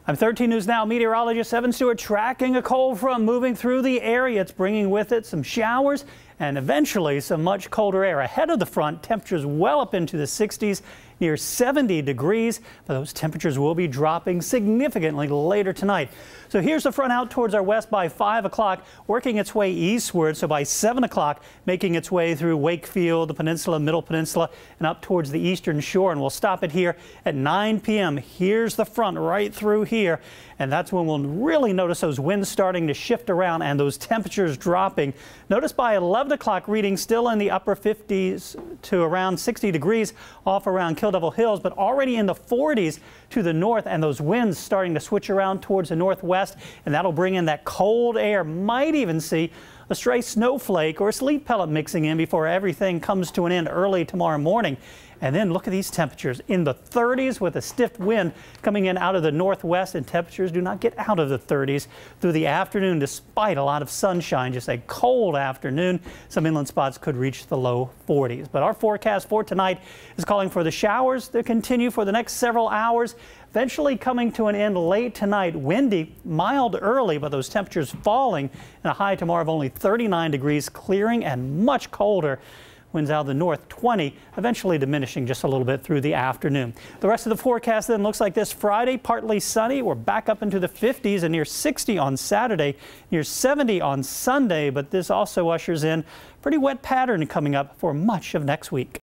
I'm 13 News Now meteorologist Evan Stewart tracking a cold front moving through the area. It's bringing with it some showers and eventually some much colder air. Ahead of the front, temperatures well up into the 60s, near 70 degrees, but those temperatures will be dropping significantly later tonight. So here's the front out towards our west by 5 o'clock, working its way eastward. So by 7 o'clock, making its way through Wakefield, the peninsula, middle peninsula, and up towards the eastern shore. And we'll stop it here at 9 p.m. Here's the front right through here. And that's when we'll really notice those winds starting to shift around and those temperatures dropping. Notice by 11 o'clock reading still in the upper 50s to around 60 degrees off around Kill Devil Hills, but already in the 40s to the north, and those winds starting to switch around towards the northwest, and that'll bring in that cold air. Might even see a stray snowflake or a sleet pellet mixing in before everything comes to an end early tomorrow morning. And then look at these temperatures in the 30s with a stiff wind coming in out of the northwest, and temperatures do not get out of the 30s through the afternoon despite a lot of sunshine. Just a cold afternoon. Some inland spots could reach the low 40s. But our forecast for tonight is calling for the showers to continue for the next several hours, eventually coming to an end late tonight. Windy, mild early, but those temperatures falling, and a high tomorrow of only 39 degrees, clearing and much colder. Winds out of the north 20, eventually diminishing just a little bit through the afternoon. The rest of the forecast then looks like this. Friday, partly sunny. We're back up into the 50s and near 60 on Saturday, near 70 on Sunday. But this also ushers in a pretty wet pattern coming up for much of next week.